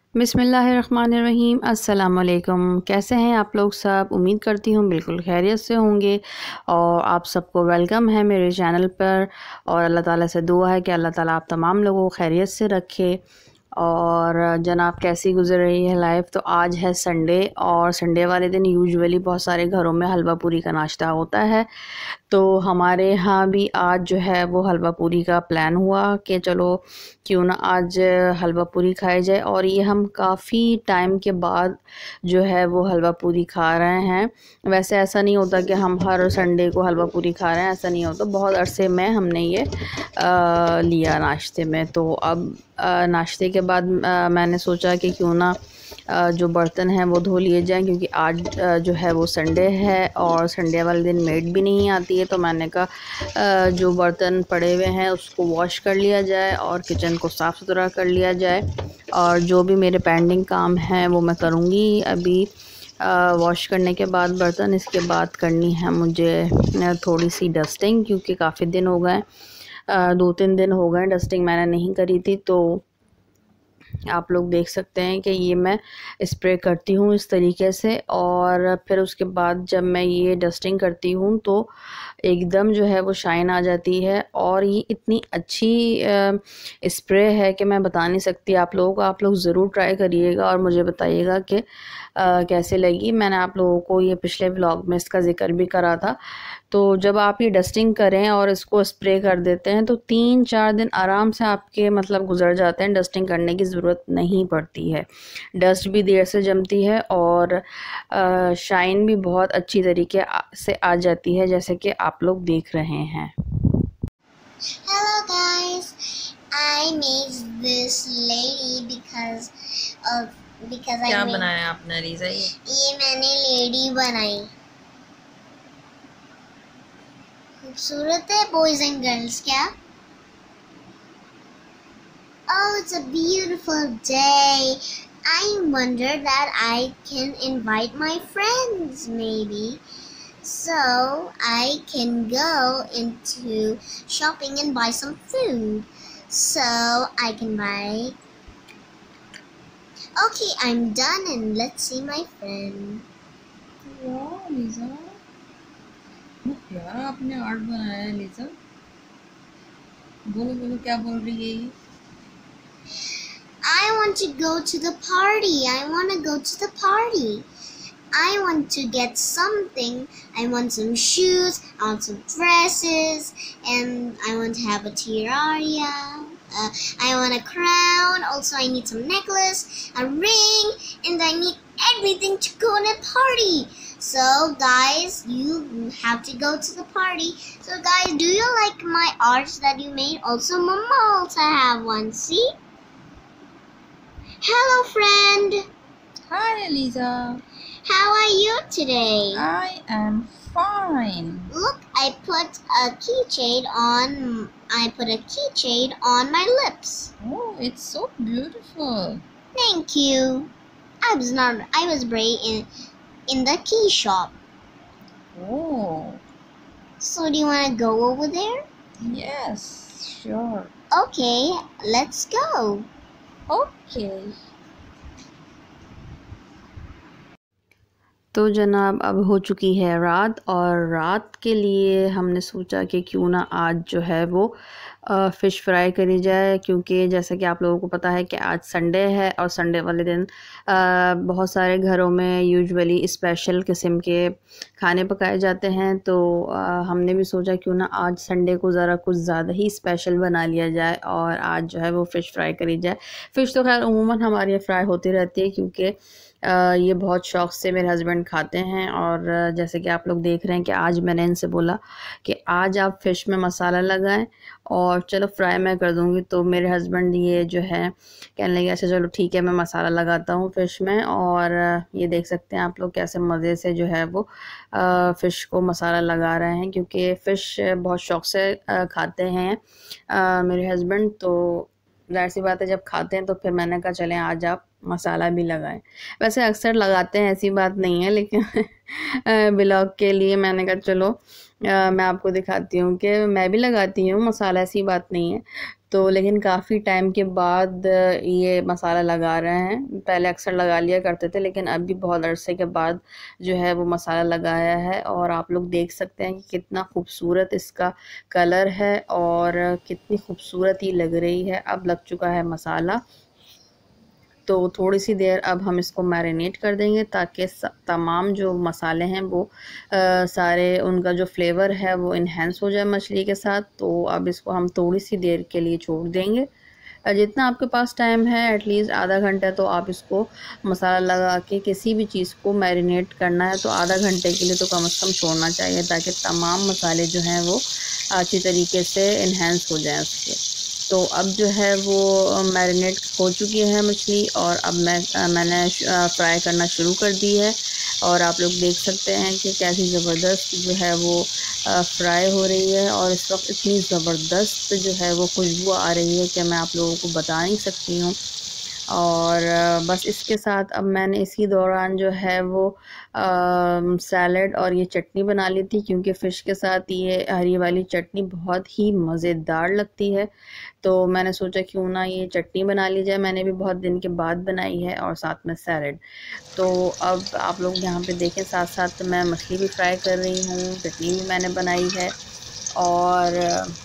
बिस्मिल्लाहिर्रहमानिर्रहीम। अस्सलामुअलैकुम। कैसे हैं आप लोग सब? उम्मीद करती हूँ बिल्कुल खैरियत से होंगे और आप सबको वेलकम है मेरे चैनल पर। और अल्लाह ताला से दुआ है कि अल्लाह ताला आप तमाम लोगों को खैरियत से रखे। और जनाब, कैसी गुजर रही है लाइफ? तो आज है संडे और संडे वाले दिन यूजुअली बहुत सारे घरों में हलवा पूरी का नाश्ता होता है। तो हमारे यहाँ भी आज जो है वो हलवा पूरी का प्लान हुआ कि चलो क्यों ना आज हलवा पूरी खाई जाए। और ये हम काफ़ी टाइम के बाद जो है वो हलवा पूरी खा रहे हैं। वैसे ऐसा नहीं होता कि हम हर संडे को हलवा पूरी खा रहे हैं, ऐसा नहीं होता। बहुत अरसे में हमने ये लिया नाश्ते में। तो अब नाश्ते के बाद मैंने सोचा कि क्यों ना जो बर्तन हैं वो धो लिए जाएं, क्योंकि आज जो है वो संडे है और संडे वाले दिन मेड भी नहीं आती है। तो मैंने कहा जो बर्तन पड़े हुए हैं उसको वॉश कर लिया जाए और किचन को साफ़ सुथरा कर लिया जाए। और जो भी मेरे पेंडिंग काम हैं वो मैं करूँगी अभी वॉश करने के बाद बर्तन। इसके बाद करनी है मुझे थोड़ी सी डस्टिंग, क्योंकि काफ़ी दिन हो गए, 2-3 दिन हो गए डस्टिंग मैंने नहीं करी थी। तो आप लोग देख सकते हैं कि ये मैं स्प्रे करती हूँ इस तरीके से। और फिर उसके बाद जब मैं ये डस्टिंग करती हूँ तो एकदम जो है वो शाइन आ जाती है। और ये इतनी अच्छी स्प्रे है कि मैं बता नहीं सकती आप लोगों को। आप लोग ज़रूर ट्राई करिएगा और मुझे बताइएगा कि कैसे लगी। मैंने आप लोगों को ये पिछले व्लॉग में इसका ज़िक्र भी करा था। तो जब आप ये डस्टिंग करें और इसको स्प्रे कर देते हैं तो 3-4 दिन आराम से आपके मतलब गुजर जाते हैं, डस्टिंग करने की ज़रूरत नहीं पड़ती है। डस्ट भी देर से जमती है और शाइन भी बहुत अच्छी तरीके से आ जाती है, जैसे कि आप लोग देख रहे हैं। Hello guys, I made this lady because क्या बनाया आपने रीज़ा? ये मैंने लेडी बनाई। खूबसूरत है बॉयज एंड गर्ल्स क्या? Oh, it's a beautiful day. I wonder that I can invite my friends maybe. So I can go into shopping and buy some food. So I can buy. Okay, I'm done and let's see my friend. वाह Lisa, बहुत प्यारा आपने art बनाया है Lisa. बोलो बोलो, क्या बोल रही है ये? I want to go to the party. I want to go to the party. I want to get something. I want some shoes, I want some dresses, and I want to have a tiara. I want a crown. Also, I need some necklace, a ring, and I need everything to go on a party. So, guys, you have to go to the party. So, guys, do you like my arts that you made? Also, Mama also have one. See? Hello, friend. Hi Eliza. How are you today? I am fine. Look, I put a keychain on my lips. Oh, it's so beautiful. Thank you. I was brave in the key shop. Oh, So do you want to go over there? yes, sure. Okay, let's go. Okay. तो जनाब, अब हो चुकी है रात और रात के लिए हमने सोचा कि क्यों ना आज जो है वो फ़िश फ्राई करी जाए, क्योंकि जैसा कि आप लोगों को पता है कि आज संडे है और संडे वाले दिन बहुत सारे घरों में यूजुअली स्पेशल किस्म के खाने पकाए जाते हैं। तो हमने भी सोचा क्यों ना आज संडे को ज़रा कुछ ज़्यादा ही स्पेशल बना लिया जाए और आज जो है वो फ़िश फ्राई करी जाए। फ़िश तो खैर उमूमन हमारे यहाँ फ्राई होती रहती है, क्योंकि ये बहुत शौक़ से मेरे हस्बैंड खाते हैं। और जैसे कि आप लोग देख रहे हैं कि आज मैंने इनसे बोला कि आज आप फ़िश में मसाला लगाएं और चलो फ्राई मैं कर दूंगी। तो मेरे हस्बैंड ये जो है कहने लगे अच्छा चलो ठीक है, मैं मसाला लगाता हूँ फ़िश में। और ये देख सकते हैं आप लोग कैसे मज़े से जो है वो फ़िश को मसाला लगा रहे हैं, क्योंकि फ़िश बहुत शौक़ से खाते हैं मेरे हस्बैंड। तो ज़ाहिर सी बात है, जब खाते हैं तो फिर मैंने कहा चलें आज आप मसाला भी लगाएं। वैसे अक्सर लगाते हैं, ऐसी बात नहीं है, लेकिन ब्लॉग के लिए मैंने कहा चलो मैं आपको दिखाती हूँ कि मैं भी लगाती हूँ मसाला, ऐसी बात नहीं है। तो लेकिन काफ़ी टाइम के बाद ये मसाला लगा रहे हैं। पहले अक्सर लगा लिया करते थे, लेकिन अभी बहुत अरसे के बाद जो है वो मसाला लगाया है। और आप लोग देख सकते हैं कि कितना खूबसूरत इसका कलर है और कितनी खूबसूरत ही लग रही है। अब लग चुका है मसाला, तो थोड़ी सी देर अब हम इसको मैरिनेट कर देंगे ताकि तमाम जो मसाले हैं वो सारे उनका जो फ्लेवर है वो इन्हेंस हो जाए मछली के साथ। तो अब इसको हम थोड़ी सी देर के लिए छोड़ देंगे। जितना आपके पास टाइम है, एटलीस्ट आधा घंटा तो आप इसको मसाला लगा के किसी भी चीज़ को मैरिनेट करना है तो आधा घंटे के लिए तो कम से कम छोड़ना चाहिए, ताकि तमाम मसाले जो हैं वो अच्छी तरीके से इन्हेंस हो जाएं उसके। तो अब जो है वो मैरिनेट हो चुकी है मछली, और अब मैंने फ्राई करना शुरू कर दी है। और आप लोग देख सकते हैं कि कैसी ज़बरदस्त जो है वो फ्राई हो रही है। और इस वक्त इतनी ज़बरदस्त जो है वो खुशबू आ रही है कि मैं आप लोगों को बता नहीं सकती हूँ। और बस इसके साथ अब मैंने इसी दौरान जो है वो सैलड और ये चटनी बना ली थी, क्योंकि फ़िश के साथ ये हरी वाली चटनी बहुत ही मज़ेदार लगती है। तो मैंने सोचा क्यों ना ये चटनी बना ली जाए। मैंने भी बहुत दिन के बाद बनाई है, और साथ में सैलड। तो अब आप लोग यहाँ पे देखें, साथ साथ मैं मछली भी फ्राई कर रही हूँ, चटनी भी मैंने बनाई है। और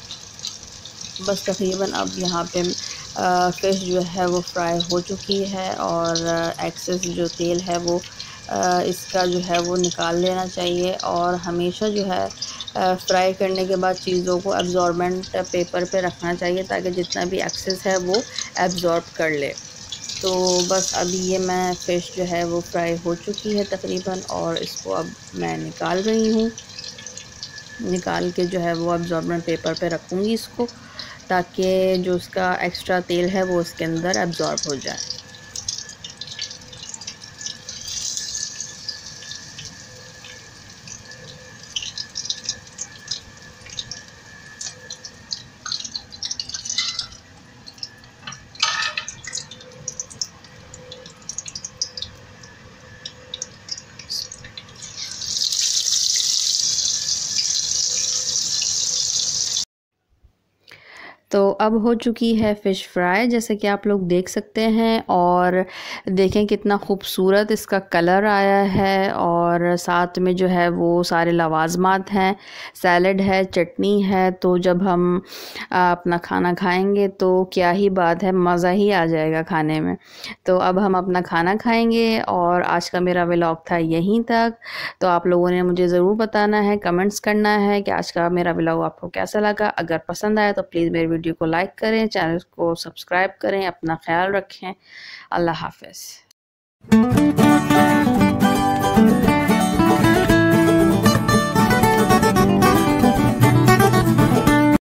बस तकरीबन अब यहाँ पे फ़िश जो है वो फ्राई हो चुकी है, और एक्सेस जो तेल है वो इसका जो है वो निकाल लेना चाहिए। और हमेशा जो है फ्राई करने के बाद चीज़ों को एब्ज़ॉर्बेंट पेपर पे रखना चाहिए, ताकि जितना भी एक्सेस है वो एब्ज़ॉर्ब कर ले। तो बस अभी ये मैं फ़िश जो है वो फ्राई हो चुकी है तकरीबन, और इसको अब मैं निकाल रही हूँ। निकाल के जो है वो एब्ज़ॉर्बेंट पेपर पे रखूँगी इसको, ताकि जो उसका एक्स्ट्रा तेल है वो उसके अंदर एब्ज़ॉर्ब हो जाए। तो अब हो चुकी है फ़िश फ्राई, जैसे कि आप लोग देख सकते हैं। और देखें कितना खूबसूरत इसका कलर आया है, और साथ में जो है वो सारे लवाज़मात हैं, सैलड है, चटनी है। तो जब हम अपना खाना खाएंगे तो क्या ही बात है, मज़ा ही आ जाएगा खाने में। तो अब हम अपना खाना खाएंगे, और आज का मेरा व्लॉग था यहीं तक। तो आप लोगों ने मुझे ज़रूर बताना है, कमेंट्स करना है कि आज का मेरा व्लॉग आपको कैसा लगा। अगर पसंद आया तो प्लीज़ मेरी वीडियो को लाइक करें, चैनल को सब्सक्राइब करें, अपना ख्याल रखें। अल्लाह हाफ़िज़।